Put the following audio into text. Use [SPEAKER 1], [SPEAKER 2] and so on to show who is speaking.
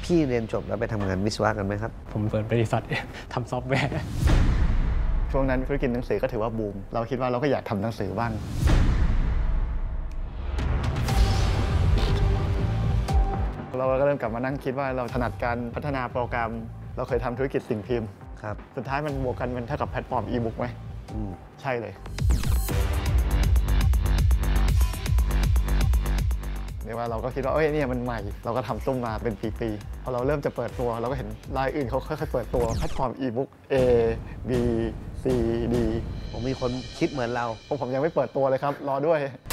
[SPEAKER 1] พี่เรียนจบแล้วไปทำงานวิศวะกันไหมครับ
[SPEAKER 2] ผมเปิดบริษัททำซอฟต์แวร์
[SPEAKER 3] ช่วงนั้นธุรกิจหนังสือก็ถือว่าบูมเราคิดว่าเราก็อยากทำหนังสือบ้างเราก็เริ่มกลับมานั่งคิดว่าเราถนัดการพัฒนาโปรแกรมเราเคยทำธุรกิจสิ่งพิมพ์
[SPEAKER 1] ครับ
[SPEAKER 3] สุดท้ายมันบวกกันมันเท่ากับแพลตฟอร์มอีบุ๊กไหมใช่เลยเรียกว่าเราก็คิดว่าเนี่ยมันใหม่เราก็ทำตุ้มมาเป็นปีๆพอเราเริ่มจะเปิดตัวเราก็เห็นรายอื่นเขาค่อยๆเปิดตัวแพลตฟอร์มอีบุ๊ก A B C D
[SPEAKER 1] ผมมีคนคิดเหมือนเรา
[SPEAKER 3] ผมยังไม่เปิดตัวเลยครับรอด้วย